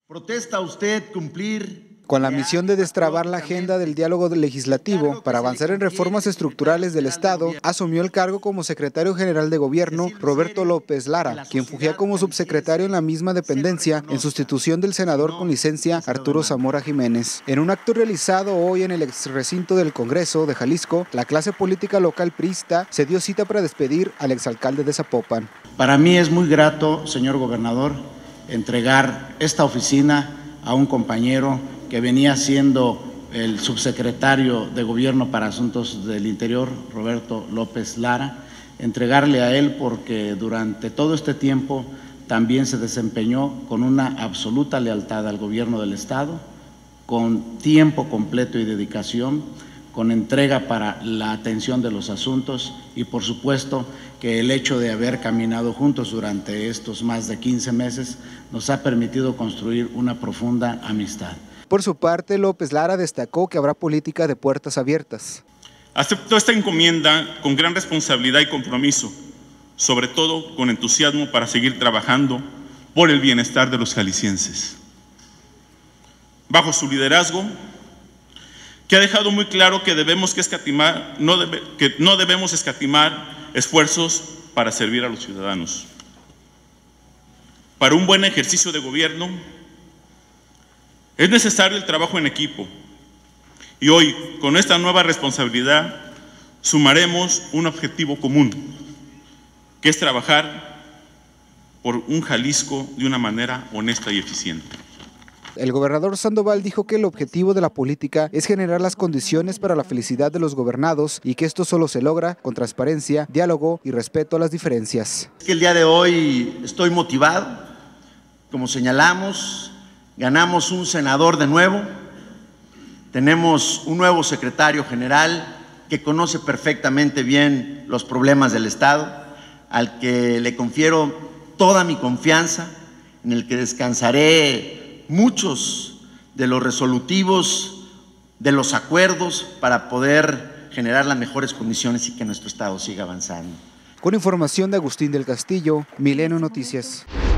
¿Protesta usted cumplir con la misión de destrabar la agenda del diálogo legislativo para avanzar en reformas estructurales del Estado? Asumió el cargo como secretario general de Gobierno Roberto López Lara, quien fungía como subsecretario en la misma dependencia en sustitución del senador con licencia Arturo Zamora Jiménez. En un acto realizado hoy en el exrecinto del Congreso de Jalisco, la clase política local priista se dio cita para despedir al exalcalde de Zapopan. Para mí es muy grato, señor gobernador, entregar esta oficina a un compañero que venía siendo el subsecretario de Gobierno para Asuntos del Interior, Roberto López Lara, entregarle a él porque durante todo este tiempo también se desempeñó con una absoluta lealtad al gobierno del Estado, con tiempo completo y dedicación, con entrega para la atención de los asuntos y por supuesto que el hecho de haber caminado juntos durante estos más de 15 meses nos ha permitido construir una profunda amistad. Por su parte, López Lara destacó que habrá política de puertas abiertas. Acepto esta encomienda con gran responsabilidad y compromiso, sobre todo con entusiasmo para seguir trabajando por el bienestar de los jaliscienses. Bajo su liderazgo, que ha dejado muy claro que no debemos escatimar esfuerzos para servir a los ciudadanos. Para un buen ejercicio de gobierno, es necesario el trabajo en equipo y hoy, con esta nueva responsabilidad, sumaremos un objetivo común, que es trabajar por un Jalisco de una manera honesta y eficiente. El gobernador Sandoval dijo que el objetivo de la política es generar las condiciones para la felicidad de los gobernados y que esto solo se logra con transparencia, diálogo y respeto a las diferencias. El día de hoy estoy motivado, como señalamos. Ganamos un senador de nuevo, tenemos un nuevo secretario general que conoce perfectamente bien los problemas del Estado, al que le confiero toda mi confianza, en el que descansaré muchos de los resolutivos, de los acuerdos para poder generar las mejores condiciones y que nuestro Estado siga avanzando. Con información de Agustín del Castillo, Milenio Noticias.